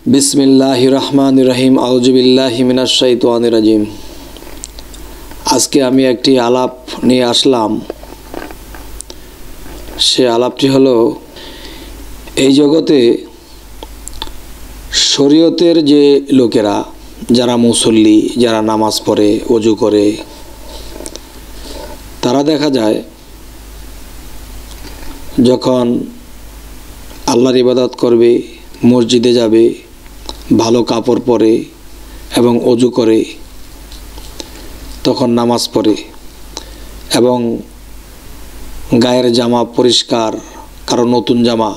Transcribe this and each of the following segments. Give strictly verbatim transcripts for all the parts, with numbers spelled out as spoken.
बिस्मिल्लाहिर रहमानिर रहीम आउযু বিল্লাহি মিনাশ শাইতানির রাজিম। আজকে আমি একটি আলাপ নিয়ে আসলাম। সে আলাপটি হলো এই জগতে শরীয়তের যে লোকেরা যারা মুসল্লি, যারা নামাজ পড়ে, ওযু করে, তারা দেখা যায় যখন আল্লাহর ইবাদত করবে, মসজিদে যাবে, ভালো কাপড় পরে এবং ওযু করে, তখন নামাজ পড়ে এবং গায়ের জামা পরিষ্কার, কারো নতুন জামা,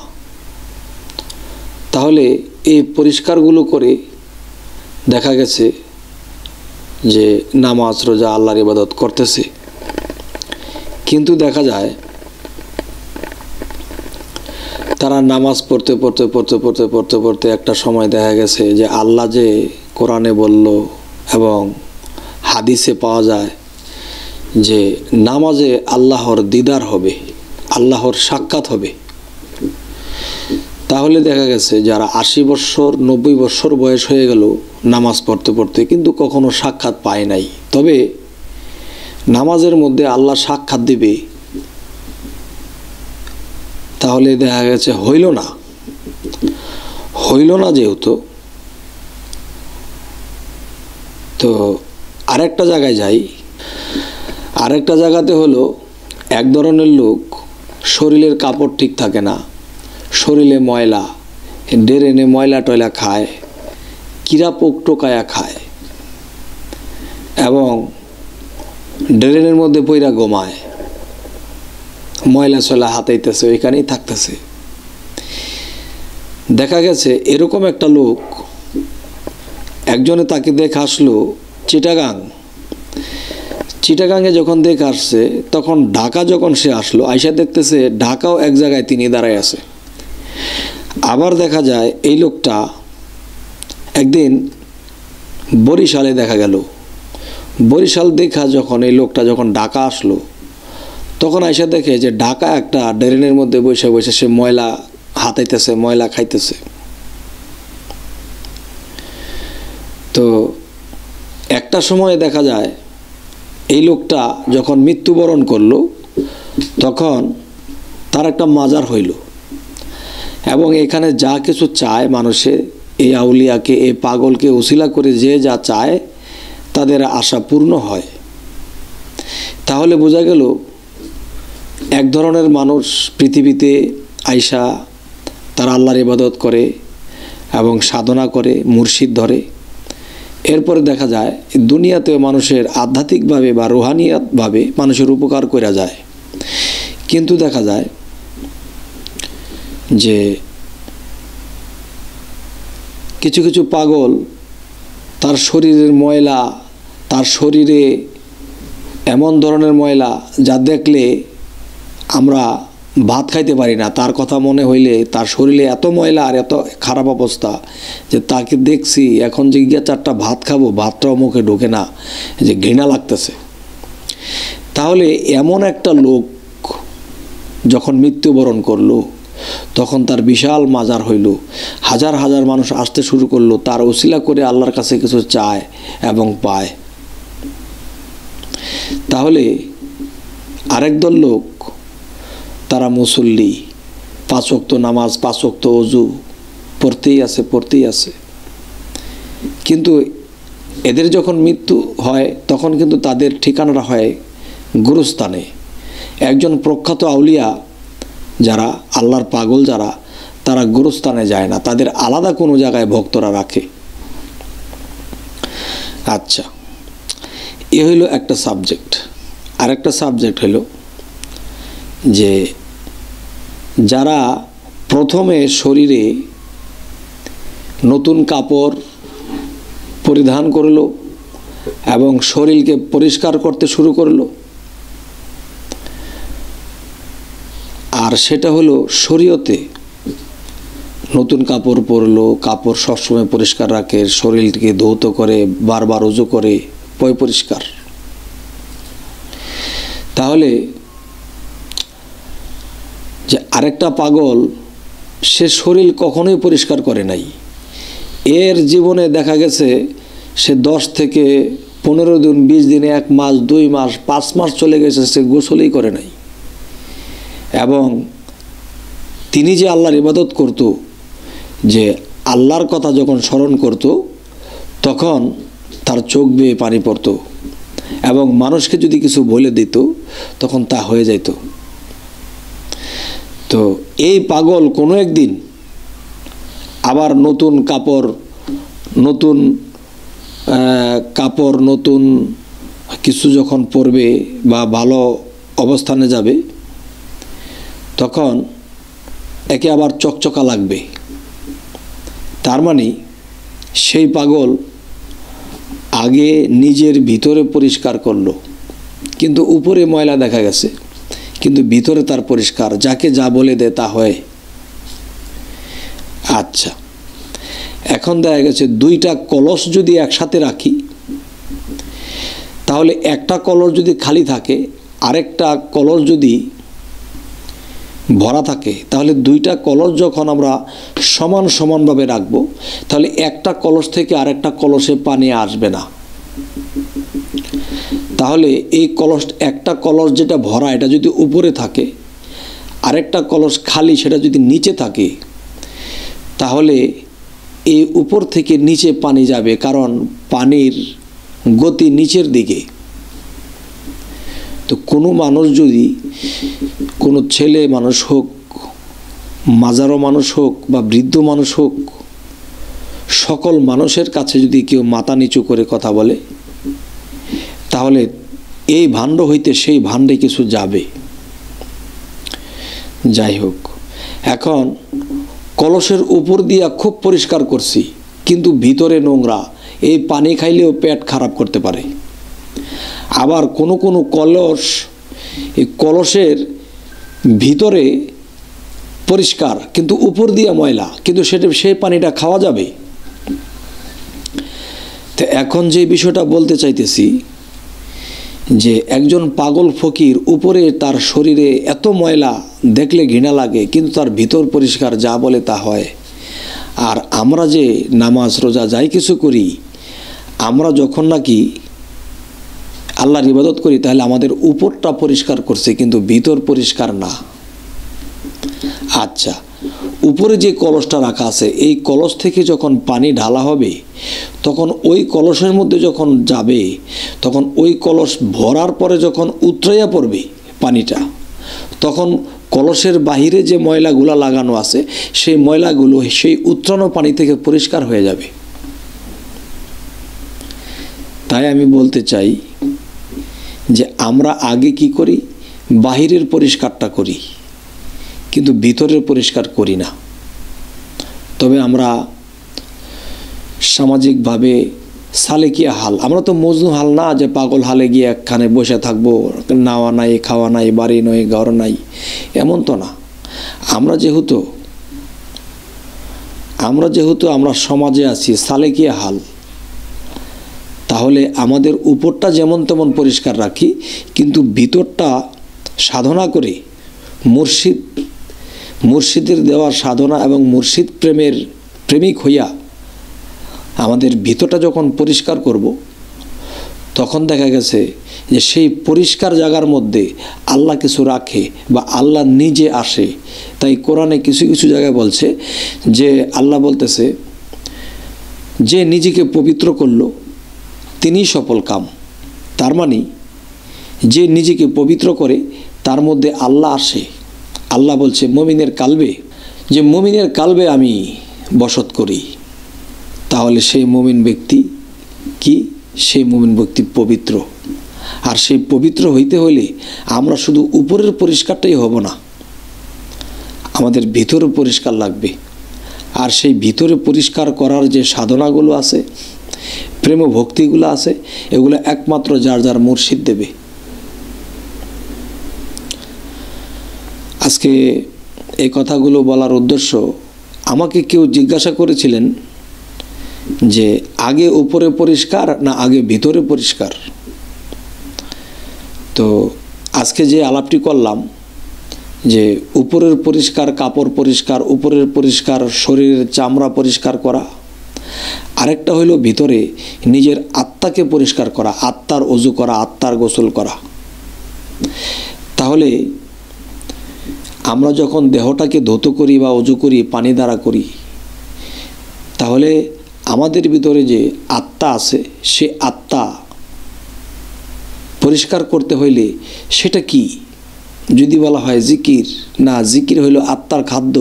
তাহলে এই পরিষ্কারগুলো করে দেখা গেছে যে নামাজ রোজা আল্লাহর ইবাদত করতেছে। কিন্তু দেখা যায় তারা নামাজ পড়তে পড়তে পড়তে পড়তে পড়তে পড়তে একটা সময় দেখা গেছে যে আল্লাহ যে কোরআনে বলল এবং হাদিসে পাওয়া যায় যে নামাজে আল্লাহর দিদার হবে, আল্লাহর সাক্ষাৎ হবে, তাহলে দেখা গেছে যারা আশি বছর নব্বই বছর বয়স হয়ে গেল নামাজ পড়তে পড়তে কিন্তু কখনো সাক্ষাৎ পায় নাই, তবে নামাজের মধ্যে আল্লাহ সাক্ষাৎ দিবে, তাহলে দেখা গেছে হইল না হইল না যেহেতু, তো আরেকটা জায়গায় যাই। আরেকটা জায়গাতে হলো এক ধরনের লোক শরীরের কাপড় ঠিক থাকে না, শরীরে ময়লা, ড্রেনে ময়লা টয়লা খায়, কিরা পোক টোকায়া খায় এবং ড্রেনের মধ্যে পইরা ঘুমায়, ময়লা চলা হাতাইতেছে, ওইখানেই থাকতেছে। দেখা গেছে এরকম একটা লোক, একজনে তাকে দেখে আসলো চিটাগাং। চিটাগাংয়ে যখন দেখে আসছে তখন ঢাকা যখন সে আসলো, আইসা দেখতেছে ঢাকাও এক জায়গায় তিনি দাঁড়ায় আছে। আবার দেখা যায় এই লোকটা একদিন বরিশালে দেখা গেল। বরিশাল দেখা যখন এই লোকটা যখন ঢাকা আসলো তখন আইসা দেখে যে ঢাকা একটা ড্রেনের মধ্যে বসে বসে সে ময়লা হাতাইতেছে, ময়লা খাইতেছে। তো একটা সময়ে দেখা যায় এই লোকটা যখন মৃত্যুবরণ করলো তখন তার একটা মাজার হইল এবং এখানে যা কিছু চায় মানুষে, এই আউলিয়াকে, এই পাগলকে উসিলা করে যে যা চায় তাদের আশা পূর্ণ হয়। তাহলে বোঝা গেল এক ধরনের মানুষ পৃথিবীতে আইসা তারা আল্লাহর ইবাদত করে এবং সাধনা করে, মুর্শিদ ধরে, এরপরে দেখা যায় দুনিয়াতেও মানুষের আধ্যাত্মিকভাবে বা রুহানিয়াতভাবে মানুষের উপকার করা যায়। কিন্তু দেখা যায় যে কিছু কিছু পাগল তার শরীরের ময়লা, তার শরীরে এমন ধরনের ময়লা যা দেখলে আমরা ভাত খাইতে পারি না, তার কথা মনে হইলে তার শরীরে এত ময়লা আর এত খারাপ অবস্থা যে তাকে দেখছি এখন যে গিয়া চারটা ভাত খাবো, ভাতটাও মুখে ঢোকে না, যে ঘৃণা লাগতেছে। তাহলে এমন একটা লোক যখন মৃত্যুবরণ করলো তখন তার বিশাল মাজার হইল, হাজার হাজার মানুষ আসতে শুরু করলো, তার উসিলা করে আল্লাহর কাছে কিছু চায় এবং পায়। তাহলে আরেক দল লোক তারা মুসল্লি, পাঁচ ওয়াক্ত নামাজ, পাঁচ ওয়াক্ত ওযু পড়তেই আছে পড়তেই আছে, কিন্তু এদের যখন মৃত্যু হয় তখন কিন্তু তাদের ঠিকানাটা হয় গুরুস্থানে। একজন প্রখ্যাত আউলিয়া যারা আল্লাহর পাগল যারা, তারা গুরুস্থানে যায় না, তাদের আলাদা কোনো জায়গায় ভক্তরা রাখে। আচ্ছা, এ হইল একটা সাবজেক্ট। আর একটা সাবজেক্ট হলো যে যারা প্রথমে শরীরে নতুন কাপড় পরিধান করলো এবং শরীরকে পরিষ্কার করতে শুরু করলো, আর সেটা হলো শরীয়তে নতুন কাপড় পরলো, কাপড় সবসময় পরিষ্কার রাখে, শরীরকে ধৌত করে, বারবার ওযু করে, পয় পরিষ্কার। তাহলে যে আরেকটা পাগল সে শরীর কখনোই পরিষ্কার করে নাই, এর জীবনে দেখা গেছে সে দশ থেকে পনেরো দিন, বিশ দিনে, এক মাস, দুই মাস, পাঁচ মাস চলে গেছে, সে গোসলই করে নাই। এবং তিনি যে আল্লাহর ইবাদত করত, যে আল্লাহর কথা যখন স্মরণ করত, তখন তার চোখ বেয়ে পানি পড়ত, এবং মানুষকে যদি কিছু বলে দিত তখন তা হয়ে যেত। তো এই পাগল কোনো একদিন আবার নতুন কাপড়, নতুন কাপড় নতুন কিছু যখন পরবে বা ভালো অবস্থানে যাবে, তখন একে আবার চকচকা লাগবে। তার মানে সেই পাগল আগে নিজের ভিতরে পরিষ্কার করলো, কিন্তু উপরে ময়লা দেখা গেছে, কিন্তু ভিতরে তার পরিষ্কার, যাকে যা বলে দেয় তা হয়। আচ্ছা, এখন দেখা গেছে দুইটা কলস যদি একসাথে রাখি, তাহলে একটা কলস যদি খালি থাকে, আরেকটা কলস যদি ভরা থাকে, তাহলে দুইটা কলস যখন আমরা সমান সমানভাবে রাখবো, তাহলে একটা কলস থেকে আরেকটা কলসে পানি আসবে না। তাহলে এই কলস, একটা কলস যেটা ভরা এটা যদি উপরে থাকে, আরেকটা কলস খালি সেটা যদি নিচে থাকে, তাহলে এই উপর থেকে নিচে পানি যাবে, কারণ পানির গতি নিচের দিকে। তো কোনো মানুষ যদি, কোনো ছেলে মানুষ হোক, মাজারো মানুষ হোক বা বৃদ্ধ মানুষ হোক, সকল মানুষের কাছে যদি কেউ মাথা নিচু করে কথা বলে, তাহলে এই ভাণ্ড হইতে সেই ভাণ্ডে কিছু যাবে। যাই হোক, এখন কলসের উপর দিয়া খুব পরিষ্কার করছি, কিন্তু ভিতরে নোংরা, এই পানি খাইলেও পেট খারাপ করতে পারে। আবার কোনো কোনো কলস, এই কলসের ভিতরে পরিষ্কার কিন্তু উপর দিয়া ময়লা, কিন্তু সেটা সেই পানিটা খাওয়া যাবে। তো এখন যে বিষয়টা বলতে চাইতেছি, যে একজন পাগল ফকির, উপরে তার শরীরে এত ময়লা দেখলে ঘৃণা লাগে, কিন্তু তার ভিতর পরিষ্কার, যা বলে তা হয়। আর আমরা যে নামাজ রোজা যাই কিছু করি, আমরা যখন নাকি আল্লাহর ইবাদত করি, তাহলে আমাদের উপরটা পরিষ্কার করছে, কিন্তু ভিতর পরিষ্কার না। আচ্ছা, উপরে যে কলসটা রাখা আছে, এই কলস থেকে যখন পানি ঢালা হবে, তখন ওই কলসের মধ্যে যখন যাবে, তখন ওই কলস ভরার পরে যখন উতরাইয়া পড়বে পানিটা, তখন কলসের বাহিরে যে ময়লাগুলো লাগানো আছে, সেই ময়লাগুলো সেই উতরানো পানি থেকে পরিষ্কার হয়ে যাবে। তাই আমি বলতে চাই যে আমরা আগে কি করি, বাহিরের পরিষ্কারটা করি, কিন্তু ভিতরের পরিষ্কার করি না। তবে আমরা সামাজিকভাবে সালেকিয়া হাল, আমরা তো মজনু হাল না যে পাগল হালে গিয়ে একখানে বসে থাকবো, নাওয়া নাই, খাওয়া নাই, বাড়ি নয়, ঘর নাই, এমন তো না। আমরা যেহেতু আমরা যেহেতু আমরা সমাজে আছি, সালেকিয়া হাল, তাহলে আমাদের উপরটা যেমন তেমন পরিষ্কার রাখি, কিন্তু ভিতরটা সাধনা করে, মুর্শিদ মুর্শিদের দেওয়ার সাধনা এবং মুর্শিদ প্রেমের প্রেমিক হইয়া আমাদের ভিতরটা যখন পরিষ্কার করব, তখন দেখা গেছে যে সেই পরিষ্কার জায়গার মধ্যে আল্লাহ কিছু রাখে বা আল্লাহ নিজে আসে। তাই কোরআনে কিছু কিছু জায়গায় বলছে যে আল্লাহ বলতেছে, যে নিজেকে পবিত্র করলো তিনি সফল কাম। তার মানে যে নিজেকে পবিত্র করে তার মধ্যে আল্লাহ আসে। আল্লাহ বলছে মুমিনের কালবে, যে মুমিনের কালবে আমি বসত করি, তাহলে সেই মুমিন ব্যক্তি কি, সেই মুমিন ব্যক্তি পবিত্র। আর সেই পবিত্র হইতে হলে আমরা শুধু উপরের পরিষ্কারটাই হব না, আমাদের ভিতরে পরিষ্কার লাগবে। আর সেই ভিতরে পরিষ্কার করার যে সাধনাগুলো আছে, প্রেম ভক্তিগুলো আছে, এগুলো একমাত্র যার যার মুর্শিদ দেবে। আজকে এই কথাগুলো বলার উদ্দেশ্য, আমাকে কেউ জিজ্ঞাসা করেছিলেন যে আগে উপরে পরিষ্কার না আগে ভিতরে পরিষ্কার। তো আজকে যে আলাপটি করলাম যে উপরের পরিষ্কার, কাপড় পরিষ্কার, উপরের পরিষ্কার, শরীরের চামড়া পরিষ্কার করা, আরেকটা হলো ভিতরে নিজের আত্মাকে পরিষ্কার করা, আত্মার ওযু করা, আত্মার গোসল করা। তাহলে আমরা যখন দেহটাকে ধৌত করি বা ওযু করি, পানি দ্বারা করি, তাহলে আমাদের ভিতরে যে আত্মা আছে সে আত্মা পরিষ্কার করতে হইলে সেটা কি? যদি বলা হয় জিকির, না, জিকির হইল আত্মার খাদ্য।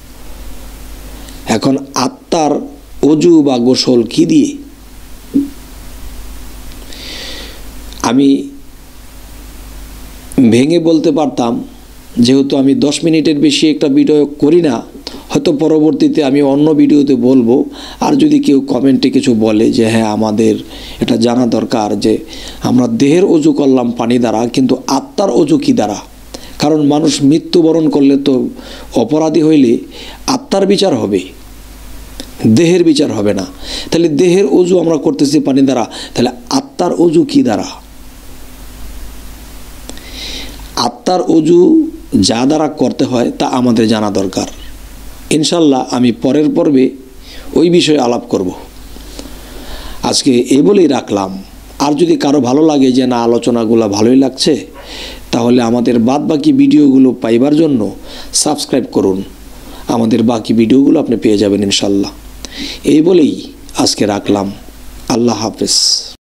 এখন আত্মার ওযু বা গোসল কি দিয়ে? আমি ভেঙে বলতে পারতাম, যেহেতু আমি দশ মিনিটের বেশি একটা ভিডিও করি না, হয়তো পরবর্তীতে আমি অন্য ভিডিওতে বলবো। আর যদি কেউ কমেন্টে কিছু বলে যে হ্যাঁ আমাদের এটা জানা দরকার যে আমরা দেহের ওযু করলাম পানি দ্বারা, কিন্তু আত্মার ওযু কী দ্বারা? কারণ মানুষ মৃত্যুবরণ করলে তো অপরাধী হইলে আত্মার বিচার হবে, দেহের বিচার হবে না। তাহলে দেহের ওযু আমরা করতেছি পানি দ্বারা, তাহলে আত্মার ওযু কী দ্বারা? আত্মার ওযু যা দ্বারা করতে হয় তা আমাদের জানা দরকার। ইনশাল্লাহ আমি পরের পর্বে ওই বিষয়ে আলাপ করব। আজকে এই বলেই রাখলাম। আর যদি কারো ভালো লাগে যে না আলোচনাগুলো ভালোই লাগছে, তাহলে আমাদের বাদ বাকি ভিডিওগুলো পাইবার জন্য সাবস্ক্রাইব করুন। আমাদের বাকি ভিডিওগুলো আপনি পেয়ে যাবেন ইনশাল্লাহ। এই বলেই আজকে রাখলাম। আল্লাহ হাফেজ।